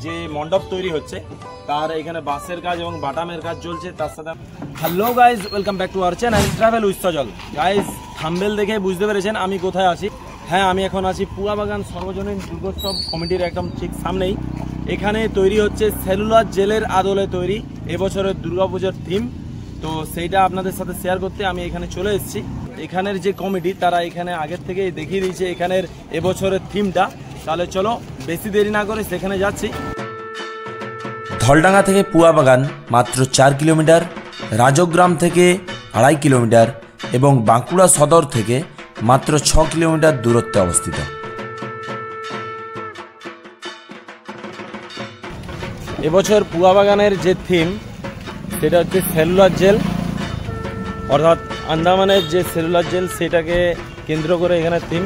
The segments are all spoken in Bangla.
যে মণ্ডপ তৈরি হচ্ছে তার এখানে বাঁশের কাজ এবং বাটামের কাজ চলছে। তার সাথে hello guys, welcome back to our channel travel with Sajal. Guys thumbnail দেখে বুঝতে পেরেছেন আমি কোথায় আছি। হ্যাঁ, আমি এখন আছি পুয়াবাগান সর্বজনীন দুর্গোৎসব কমিটির একদম ঠিক সামনেই। এখানে তৈরি হচ্ছে সেলুলার জেলের আদলে তৈরি এবছরের দুর্গাপুজোর থিম। তো সেইটা আপনাদের সাথে শেয়ার করতে আমি এখানে চলে এসেছি। এখানের যে কমিটি তারা এখানে আগের থেকেই দেখিয়ে দিয়েছে এখানের এবছরের থিমটা। তাহলে চলো বেশি দেরি না করে সেখানে যাচ্ছি। ধলডাঙ্গা থেকে পুয়াবাগান মাত্র 4 কিলোমিটার, রাজগ্রাম থেকে 2.5 কিলোমিটার এবং বাঁকুড়া সদর থেকে মাত্র 6 কিলোমিটার দূরত্বে অবস্থিত। এবছর পুয়াবাগানের যে থিম সেটা হচ্ছে সেলুলার জেল, অর্থাৎ আন্দামানের যে সেলুলার জেল সেটাকে কেন্দ্র করে এখানে থিম।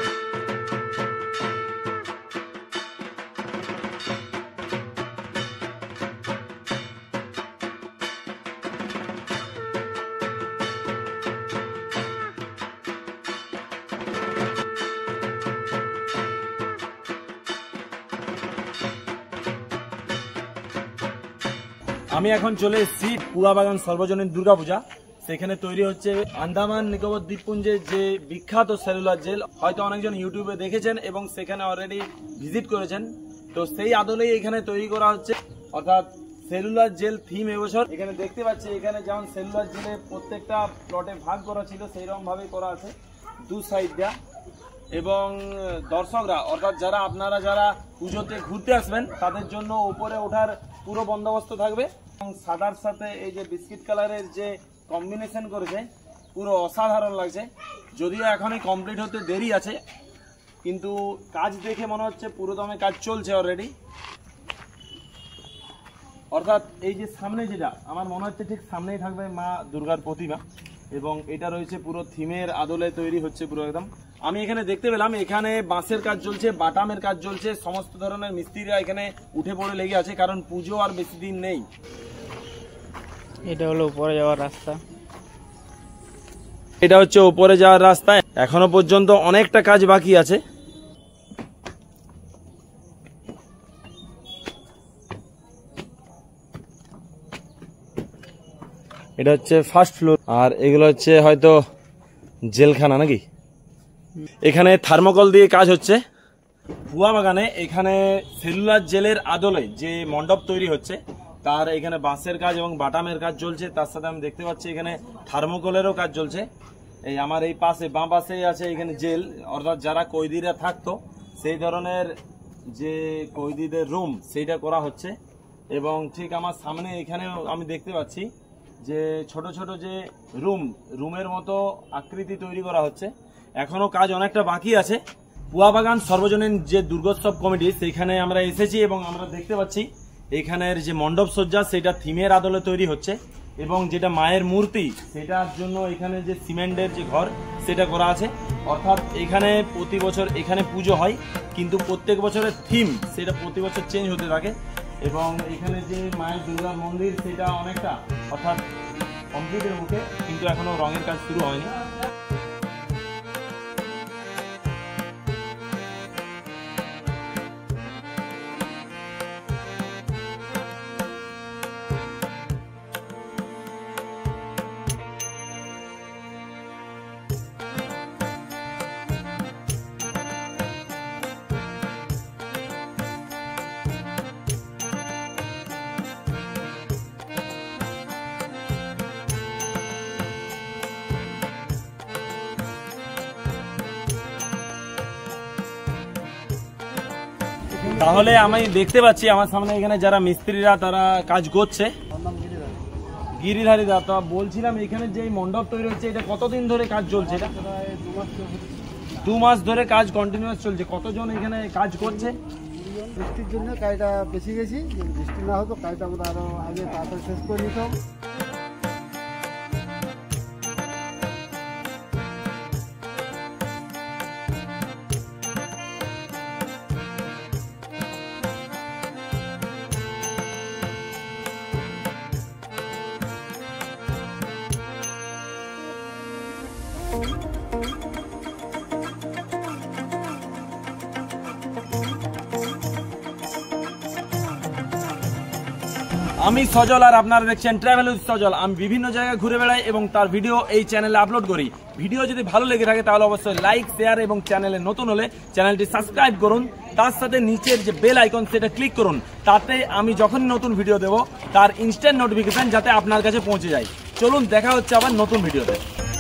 আমি এখন চলে এসেছি পুয়াবাগান সর্বজনীন দুর্গাপূজা। সেখানে তৈরি হচ্ছে আন্দামান নিকোবর দ্বীপপুঞ্জের যে বিখ্যাত সেলুলার জেল, হয়তো অনেকজন ইউটিউবে দেখেছেন এবং সেখানে অলরেডি ভিজিট করেছেন। তো সেই আদলেই এখানে তৈরি করা হচ্ছে, অর্থাৎ সেলুলার জেল থিম এবছর। এখানে দেখতে পাচ্ছি এখানে যেমন সেলুলার জেলে প্রত্যেকটা প্লটে ভাগ করা ছিল সেইরকম ভাবেই করা আছে, দু সাইড দেয়া। এবং দর্শকরা অর্থাৎ আপনারা যারা পুজোতে ঘুরতে আসবেন তাদের জন্য উপরে ওঠার পুরো বন্দোবস্ত থাকবে। এবং সাদার সাথে এই যে বিস্কিট কালারের যে কম্বিনেশন করেছে পুরো অসাধারণ লাগছে। যদিও এখনই কমপ্লিট হতে দেরি আছে, কিন্তু কাজ দেখে মনে হচ্ছে পুরোদমে কাজ চলছে অলরেডি। অর্থাৎ এই যে সামনে যেটা আমার মনে হচ্ছে ঠিক সামনেই থাকবে মা দুর্গার প্রতিমা, এবং এটা রয়েছে পুরো থিমের আদলে তৈরি হচ্ছে পুরো একদম। আমি এখানে দেখতে পেলাম এখানে বাঁশের কাজ চলছে, বাটামের কাজ চলছে, সমস্ত ধরনের মিস্ত্রিরা এখানে উঠে পড়ে লেগে আছে, কারণ পুজো আর বেশি দিন নেই। এটা হলো উপরে যাওয়ার রাস্তা, এটা হচ্ছে উপরে যাওয়ার রাস্তা। এখনো পর্যন্ত অনেকটা কাজ বাকি আছে। এটা হচ্ছে ফার্স্ট ফ্লোর, আর এগুলো হচ্ছে হয়তো জেলখানা নাকি। এখানে থার্মোকল দিয়ে কাজ হচ্ছে পুয়াবাগানে। এখানে সেলুলার জেলের আদলে যে মণ্ডপ তৈরি হচ্ছে তার এখানে বাঁশের কাজ এবং বাটামের কাজ চলছে। তার সাথে আমি দেখতে পাচ্ছি এখানে থার্মোকলেরও কাজ চলছে। এই আমার এই পাশে বাঁ পাশেই আছে এখানে জেল, অর্থাৎ যারা কয়েদিরা থাকতো সেই ধরনের যে কয়েদিদের রুম সেইটা করা হচ্ছে। এবং ঠিক আমার সামনে এখানে আমি দেখতে পাচ্ছি যে ছোট ছোট যে রুমের মতো আকৃতি তৈরি করা হচ্ছে। এখনো কাজ অনেকটা বাকি আছে। পুয়াবাগান সর্বজনীন যে দুর্গোৎসব কমিটি সেইখানে আমরা এসেছি এবং আমরা দেখতে পাচ্ছি এখানের যে মণ্ডপ সজ্জা সেটা থিমের আদলে তৈরি হচ্ছে, এবং যেটা মায়ের মূর্তি সেটার জন্য এখানে যে সিমেন্টের যে ঘর সেটা করা আছে। অর্থাৎ এখানে প্রতি বছর এখানে পুজো হয়, কিন্তু প্রত্যেক বছরের থিম সেটা প্রতি বছর চেঞ্জ হতে থাকে। এবং এখানে যে মায়ের দুর্গার মন্দির সেটা অনেকটা অর্থাৎ কমপ্লিটের মুখে, কিন্তু এখনো রঙের কাজ শুরু হয়নি। তাহলে আমি দেখতে পাচ্ছি আমার সামনে এখানে যারা মিস্ত্রিরা তারা কাজ করছে। গিরিধারী দা, তো বলছিলাম এখানে যে মণ্ডপ তৈরি হচ্ছে এটা কতদিন ধরে কাজ চলছে? এটা 2 মাস ধরে কাজ কন্টিনিউয়াস চলছে। কতজন এখানে কাজ করছে? বৃষ্টির জন্য কাজটা বেশি গেছি, বৃষ্টি না হতো কাজটা আমরা আরো আগে তাড়াতাড়ি শেষ করে নিতাম। আমি সজল আর আপনারা দেখছেন ট্রাভেল উইথ সজল। আমি বিভিন্ন জায়গায় ঘুরে বেড়াই এবং তার ভিডিও এই চ্যানেলে আপলোড করি। ভিডিও যদি ভালো লেগে থাকে তাহলে অবশ্যই লাইক, শেয়ার এবং চ্যানেলে নতুন হলে চ্যানেলটি সাবস্ক্রাইব করুন। তার সাথে নিচের যে বেল আইকন সেটা ক্লিক করুন, তাতে আমি যখন নতুন ভিডিও দেব তার ইনস্ট্যান্ট নোটিফিকেশন যাতে আপনার কাছে পৌঁছে যায়। চলুন দেখা হচ্ছে আবার নতুন ভিডিওতে।